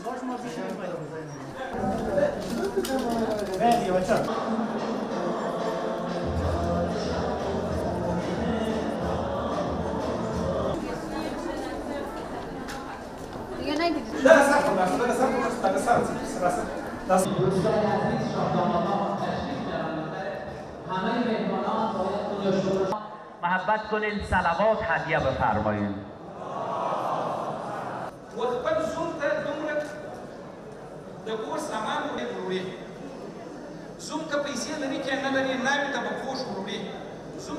محبت کنین، صلوات هدیه بفرمایین. و خپل زوم ته دومره د کور سامان وړي زوم که پیسې لري که نه لري ناوې ته به پوښ وړي زوم